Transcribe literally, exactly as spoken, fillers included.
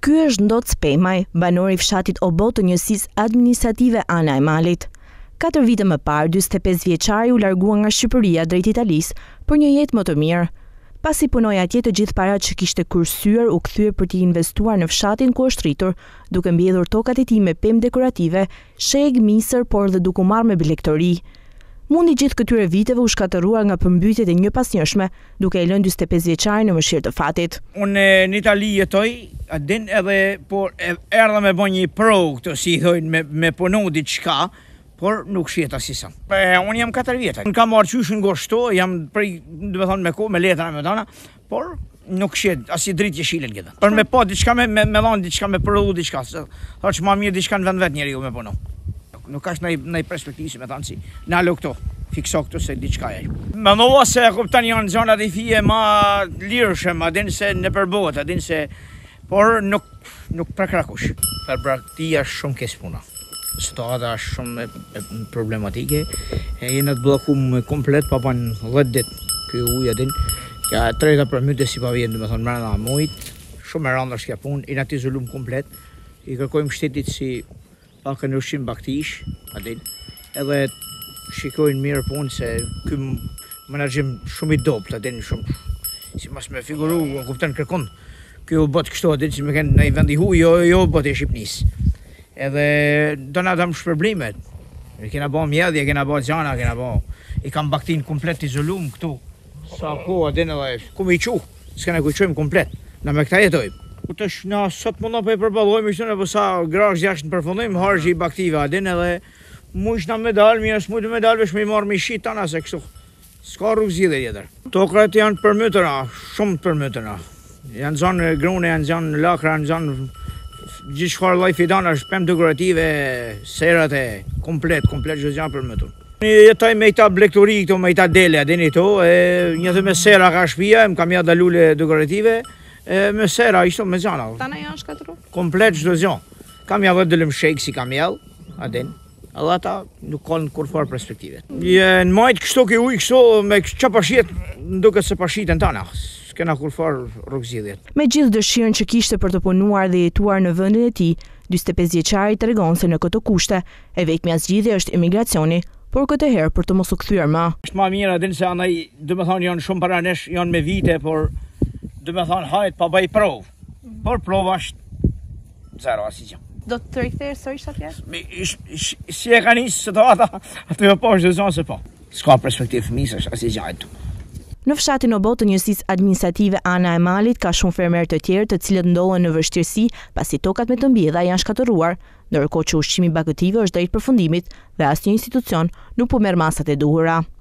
Ky është Ndoc Pemaj, banor i fshatit Obot të njësisë administrative Ana e Malit. Katër vite më parë, dyzet e pesë vjeçari u largua nga Shqipëria drejt Italisë për një jetë më të mirë. Pasi punoi atje, të gjithë paratë që kishte kursyer u kthye për t'i investuar në fshatin ku është rritur, duke mbledhur tokat e tij me pemë dekorative, sheg, misër, por dhe duke u marrë me bilektori. Mundi gjithë këtyre viteve u shkatëruar nga përmbytjet e njëpasnjëshme, duke e lënë dyzet e pesë vjeçarin në mëshirë të fatit. Unë në Itali jetoj, a din edhe por erdha me bën një provë këtu, si i thojnë, me, me punu diçka, por nuk shihet asisa. Unë jam katër vjetë. Unë kam marrë qysh nga shto, jam prej, do të thonë me kohë, me letra me tona, por nuk shihet as i dritë jeshilën gjithë. Për me pa diçka me me me dhënë diçka me prodhu diçka. Thotë më mirë diçka në vend vet njeriu me punu. Nuk ka ndaj ndaj perspektivë, me thënë si. Na lo këto, fikso këtu se diçka e. Mendova se kupton janë zonat e fije më lirshëm, a din se në përbot, a din se por nuk nuk prekrakush. Për braktia shumë keq puna. Situata është shumë problematike, e jena të bllokuar komplet pa pan dhjetë ditë. Ky ujë a din, ja treta përmbytje si pa vjen, do të thonë brenda muajit, shumë e rëndë është kjo punë, jena të izoluar komplet. I kërkojmë shtetit si pak në ushqim baktish, a din, edhe shikojnë mirë punë se ky menaxhim shumë i dobët, a din, shumë si mos më figuru, kupton kërkon. Ky u bot kështu, a din, si më kanë në vend i huaj, jo jo bot e Shqipërisë. Edhe do na dëm shpërblimet. E kena bë mjedhje, kena bë xhana, kena bë. I kam baktin komplet izolum këtu. Sa kohë din edhe ku më i çu. S'kena ku çojmë komplet. Na me këta jetojmë. U tash na sot mund na po e përballojmë këtu apo sa grazh jashtë në përfundim harxhi baktive, din edhe mush na medal, mirë s'mund të medal vesh më marr me shit tana se kështu. S'ka rrugë zgjidhje tjetër. Tokrat janë përmbytëra, shumë përmbytëra. Janë zonë grune, janë zonë lakra, janë zonë gjithë shfarë lloj fidan është pemë dekorative, serat e komplet, komplet çdo gjë përmbytur. Ne jetoj me këta blektori këtu, me këta dele, a dini këtu, e një të me sera ka shtëpia, më kam ja dalule dekorative, e me sera ishto me xhana. Tana janë shkatëruar? Komplet çdo gjë. Kam ja vëdëlëm shejk si kam jell, a din. Alla ata nuk kanë kurfar perspektive. Je në majt kështu ke ujë kështu me çfarë pashit, duket se pashiten tana. Kena kurfar rrugëzidhjet. Me gjithë dëshirën që kishte për të punuar dhe jetuar në vendin e tij, dyzet e pesë vjeçari tregon se në këto kushte e vetmja zgjidhje është emigracioni, por këtë herë për të mos u kthyer më. Është më mirë din se andaj, do të thonë janë shumë para nesh, janë me vite, por do të thonë hajt pa bëj provë. Por prova është zero asgjë. Do të rikthesh sërish atje? Si e kanë nisë situata, aty apo është zonë se po. S'ka perspektivë fëmijësh asgjë aty. Në fshatin Obot të njësisë administrative Ana e Malit ka shumë fermerë të tjerë të cilët ndodhen në vështirësi pasi tokat me të mbjedha janë shkatëruar, ndërkohë që ushqimi bagëtive është drejt përfundimit dhe asnjë institucion nuk po merr masat e duhura.